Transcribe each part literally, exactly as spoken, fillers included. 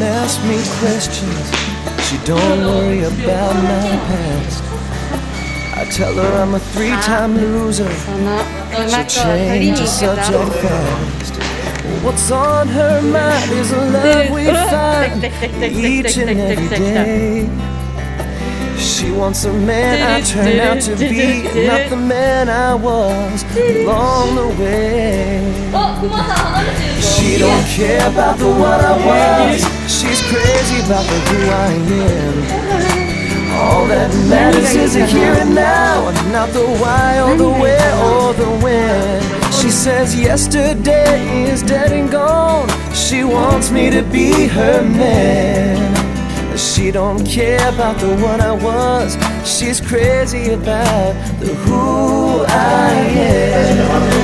ask me questions. She don't worry about my past. I tell her I'm a three-time loser. She'll change the subject fast. What's on her mind is a love we find each and every day. She wants a man I turn out to be, not the man I was along the way. She don't care about the one I was. She's crazy about the who I am. All that matters is the here and now, not the why or the where or the when. She says yesterday is dead and gone. She wants me to be her man. She don't care about the one I was. She's crazy about the who I am.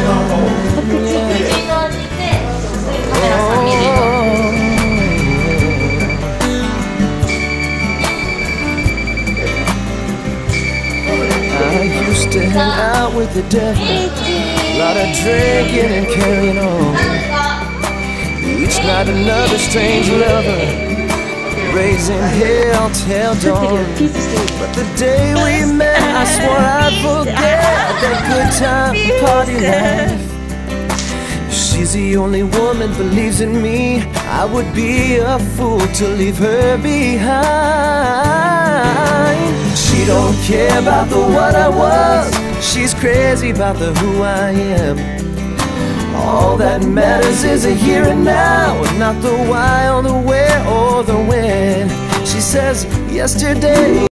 I used to hang out with the devil, a lot of drinking and carrying on. Each night another strange lover, raising hell till dawn. But the day we met, I swore I'd forget that good time party life. She's the only woman believes in me. I would be a fool to leave her behind. She don't care about the what I was. She's crazy about the who I am. All that matters is the here and now, not the why or the where or the when. She says yesterday